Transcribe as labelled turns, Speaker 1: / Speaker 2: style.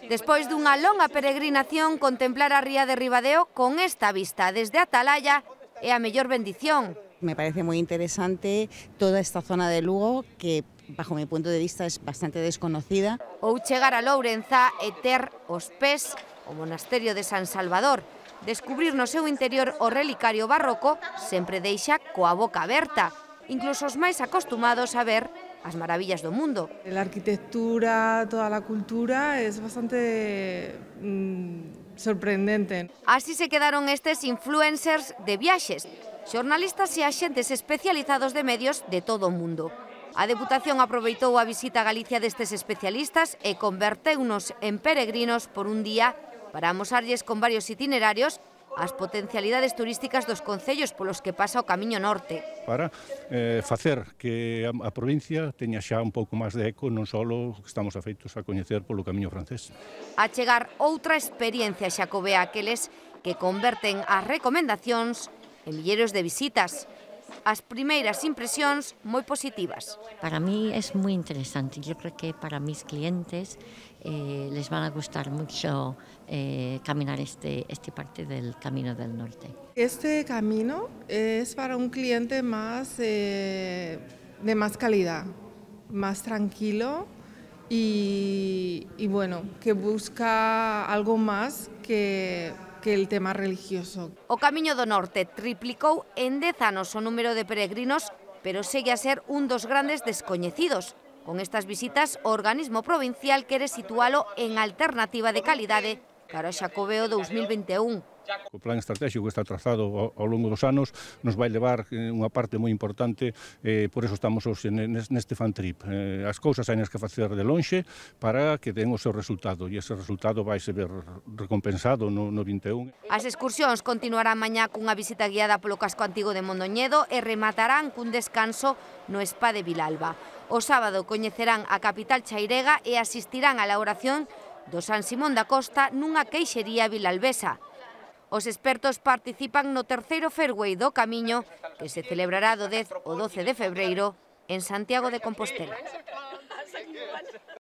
Speaker 1: Despois dunha longa peregrinación, contemplar a ría de Ribadeo con esta vista desde Atalaya é a mellor bendición.
Speaker 2: Me parece muy interesante toda esta zona de Lugo que, bajo mi punto de vista, es bastante desconocida.
Speaker 1: Ou chegar a Lourenza e ter os pés o monasterio de San Salvador. Descubrir no seu interior o relicario barroco sempre deixa coa boca aberta, incluso os máis acostumados a ver as maravillas do mundo.
Speaker 3: La arquitectura, toda la cultura es bastante sorprendente.
Speaker 1: Así se quedaron estes influencers de viaxes, xornalistas e axentes especializados de medios de todo o mundo. A Deputación aproveitou a visita a Galicia destes especialistas e converteunos en peregrinos por un día para amosarlles con varios itinerarios as potencialidades turísticas dos concellos polos que pasa o Camiño Norte.
Speaker 4: Para facer que a provincia teña xa un pouco máis de eco, non só que estamos afeitos a coñecer polo Camiño francés.
Speaker 1: A chegar outra experiencia xacobea aqueles que converten as recomendacións en milleiros de visitas. As primeiras impresións moi positivas.
Speaker 5: Para mí es muy interesante. Yo creo que para mis clientes les van a gustar mucho caminar esta parte del Camino del Norte.
Speaker 3: Este camino es para un cliente más de más calidad, más tranquilo y bueno, que busca algo más que el tema religioso.
Speaker 1: O Camiño do Norte triplicou en 10 anos o número de peregrinos, pero segue a ser un dos grandes descoñecidos. Con estas visitas, o organismo provincial quere situalo en alternativa de calidade cara ao Xacobeo 2021.
Speaker 4: O plan estratégico que está trazado ao longo dos anos nos vai levar unha parte moi importante, por eso estamos hoxe neste fan trip. As cousas hai que facer de lonxe para que den o seu resultado, e ese resultado vai se ver recompensado no 21.
Speaker 1: As excursións continuarán mañá cunha visita guiada polo casco antigo de Mondoñedo e rematarán cun descanso no Spa de Vilalba. O sábado coñecerán a capital chairega e asistirán á elaboración do San Simón da Costa nunha queixería vilalbesa. Os expertos participan no terceiro Fairway do Camiño, que se celebrará do 10 ao 12 de febreiro en Santiago de Compostela.